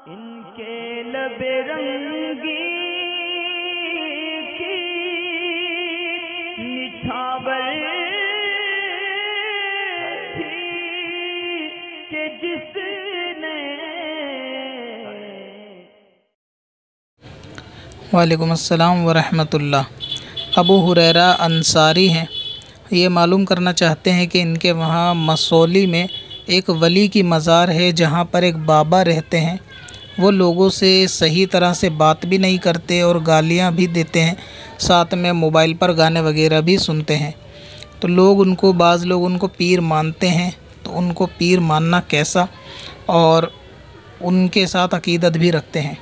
ان کے لب رنگی کی نچھاور تھی کہ جس نے. وعلیکم السلام ورحمۃ اللہ. ابو ہریرہ انصاری ہیں. یہ معلوم کرنا چاہتے ہیں کہ ان کے وہاں مسولی میں ایک ولی کی مزار ہے جہاں پر ایک بابا رہتے ہیں. وہ لوگوں سے صحیح طرح سے بات بھی نہیں کرتے اور گالیاں بھی دیتے ہیں، ساتھ میں موبائل پر گانے وغیرہ بھی سنتے ہیں. تو بعض لوگ ان کو پیر مانتے ہیں. تو ان کو پیر ماننا کیسا، اور ان کے ساتھ عقیدت بھی رکھتے ہیں.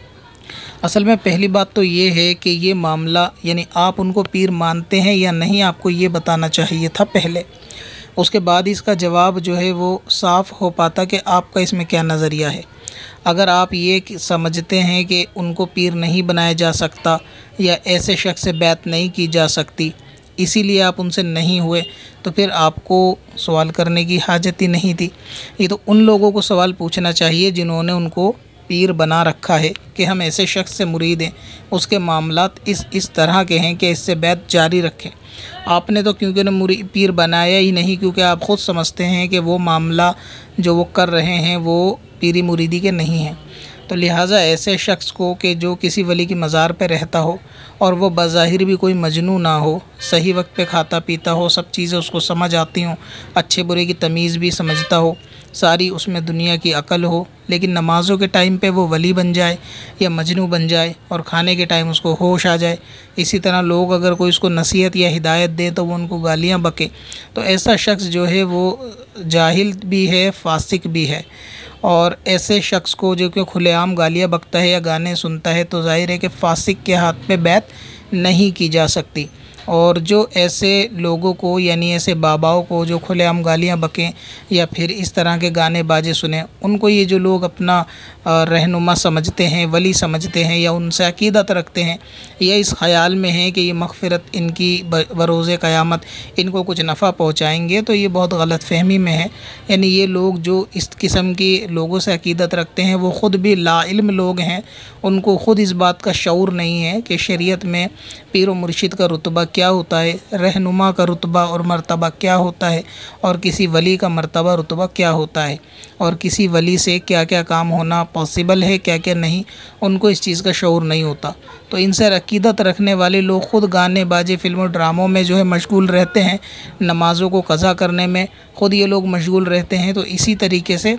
اصل میں پہلی بات تو یہ ہے کہ یہ معاملہ یعنی آپ ان کو پیر مانتے ہیں یا نہیں، آپ کو یہ بتانا چاہیے تھا پہلے. اس کے بعد اس کا جواب جو ہے وہ صاف ہو پاتا کہ آپ کا اس میں کیا نظریہ ہے. اگر آپ یہ سمجھتے ہیں کہ ان کو پیر نہیں بنایا جا سکتا یا ایسے شخص سے بیعت نہیں کی جا سکتی، اسی لیے آپ ان سے نہیں ہوئے، تو پھر آپ کو سوال کرنے کی حاجت ہی نہیں تھی. یہ تو ان لوگوں کو سوال پوچھنا چاہیے جنہوں نے ان کو پیر بنا رکھا ہے کہ ہم ایسے شخص سے مرید ہیں، اس کے معاملات اس طرح کے ہیں کہ اس سے بیعت جاری رکھیں. آپ نے تو کیونکہ پیر بنایا ہی نہیں، کیونکہ آپ خود سمجھتے ہیں کہ وہ معاملہ جو وہ کر رہے ہیں وہ پیری مریدی کے نہیں ہیں. تو لہٰذا ایسے شخص کو کہ جو کسی ولی کی مزار پہ رہتا ہو اور وہ بظاہر بھی کوئی مجنوں نہ ہو، صحیح وقت پہ کھاتا پیتا ہو، سب چیزیں اس کو سمجھ آتی ہوں، اچھے برے کی تمیز بھی سمجھتا ہو، ساری اس میں دنیا کی عقل ہو، لیکن نمازوں کے ٹائم پہ وہ ولی بن جائے یا مجنوں بن جائے اور کھانے کے ٹائم اس کو ہوش آ جائے. اسی طرح لوگ اگر کوئی اس کو نصیحت یا ہدایت دے تو وہ ان کو گالیاں بکے. تو ایسا شخص جو ہے وہ جاہل بھی ہے، فاسق بھی ہے. اور ایسے شخص کو جو کہ کھلے عام گالیاں بکتا ہے یا گانے سنتا ہے تو ظاہر ہے کہ فاسق کے ہاتھ پہ بیعت نہیں کی جا سکتی. اور جو ایسے لوگوں کو یعنی ایسے باباؤں کو جو کھلے عام گالیاں بکیں یا پھر اس طرح کے گانے باجے سنیں، ان کو یہ جو لوگ اپنا رہنما سمجھتے ہیں، ولی سمجھتے ہیں یا ان سے عقیدت رکھتے ہیں یا اس خیال میں ہیں کہ یہ مغفرت ان کی بروز قیامت ان کو کچھ نفع پہنچائیں گے، تو یہ بہت غلط فہمی میں ہے. یعنی یہ لوگ جو اس قسم کی لوگوں سے عقیدت رکھتے ہیں وہ خود بھی لا علم لوگ ہیں. ان کو خود اس بات کا شعور نہیں ہے کہ شریعت میں پیر و مرشد کا رتبہ کیا ہوتا ہے، رہنما کا رتبہ اور مرتبہ کیا ہوتا ہے، اور کسی ولی کا مرتبہ رتبہ کیا ہوتا ہے، اور کسی ولی سے کیا کیا کام ہونا پاسبل ہے، کیا کیا نہیں. ان کو اس چیز کا شعور نہیں ہوتا. تو ان سے عقیدت رکھنے والے لوگ خود گانے باجے فلموں ڈراموں میں جو ہے مشغول رہتے ہیں، نمازوں کو قضا کرنے میں خود یہ لوگ مشغول رہتے ہیں. تو اسی طریقے سے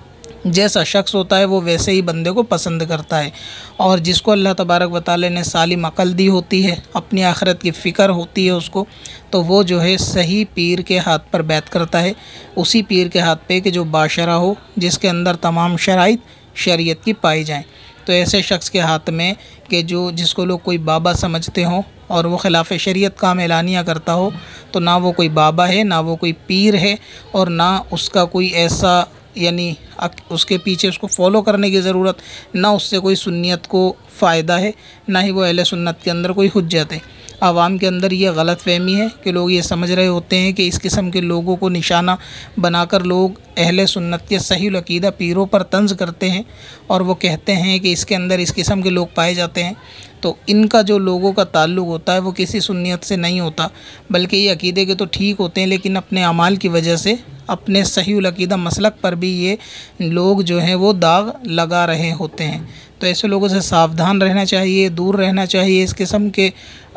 جیسا شخص ہوتا ہے وہ ویسے ہی بندے کو پسند کرتا ہے. اور جس کو اللہ تبارک و تعالی نے سالم عقل دی ہوتی ہے، اپنی آخرت کی فکر ہوتی ہے اس کو، تو وہ جو ہے صحیح پیر کے ہاتھ پر بیعت کرتا ہے. اسی پیر کے ہاتھ پہ کہ جو باشرہ ہو، جس کے اندر تمام شرائط شریعت کی پائی جائیں. تو ایسے شخص کے ہاتھ میں کہ جس کو لوگ کوئی بابا سمجھتے ہوں اور وہ خلاف شریعت کام اعلانیہ کرتا ہو، تو نہ وہ کوئی بابا ہے، نہ وہ کوئی پیر ہے، اور نہ اس کا کوئی ایسا یعنی اس کے پیچھے اس کو فالو کرنے کی ضرورت، نہ اس سے کوئی سنیت کو فائدہ ہے، نہ ہی وہ اہل سنت کے اندر کوئی حجت ہے. عوام کے اندر یہ غلط فہمی ہے کہ لوگ یہ سمجھ رہے ہوتے ہیں کہ اس قسم کے لوگوں کو نشانہ بنا کر لوگ اہل سنت کے صحیح العقیدہ پیروں پر طنز کرتے ہیں اور وہ کہتے ہیں کہ اس کے اندر اس قسم کے لوگ پائے جاتے ہیں. تو ان کا جو لوگوں کا تعلق ہوتا ہے وہ کسی سنیت سے نہیں ہوتا، بلکہ یہ عقیدے کے تو ٹھیک ہوتے ہیں لیکن اپنے اعمال کی وجہ سے اپنے صحیح العقیدہ مسلک پر بھی یہ لوگ جو ہیں وہ داغ لگا رہے ہوتے ہیں. تو ایسے لوگوں سے ساودھان رہنا چاہیے، دور رہنا چاہیے اس قسم کے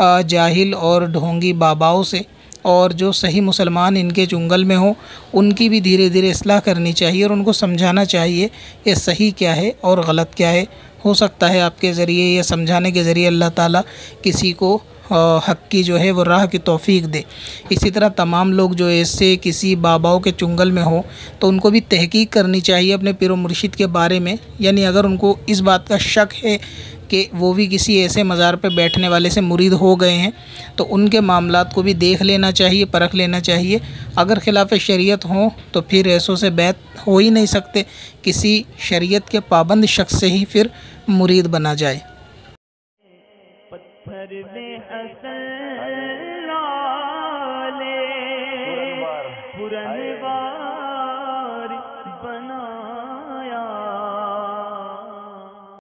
جاہل اور ڈھونگی باباؤں سے. اور جو صحیح مسلمان ان کے چنگل میں ہوں ان کی بھی دھیرے دھیرے اصلاح کرنی چاہیے اور ان کو سمجھانا چاہیے کہ صحیح کیا ہے اور غلط کیا ہے. ہو سکتا ہے آپ کے ذریعے یا سمجھانے کے ذریعے اللہ تعالیٰ کسی کو حق کی جو ہے وہ راہ کی توفیق دے. اسی طرح تمام لوگ جو ایسے کسی باباؤں کے چنگل میں ہوں تو ان کو بھی تحقیق کرنی چاہیے اپنے پیر و مرشد کے بارے میں. یعنی اگر ان کو اس بات کا شک ہے کہ وہ بھی کسی ایسے مزار پہ بیٹھنے والے سے مرید ہو گئے ہیں تو ان کے معاملات کو بھی دیکھ لینا چاہیے، پرکھ لینا چاہیے. اگر خلاف شریعت ہوں تو پھر ایسوں سے بیعت ہو ہی نہیں سکتے، کسی شریعت کے پابند شخص سے ہی پھر مرید بنا جائے. پتھر میں حسن لالے پرنوار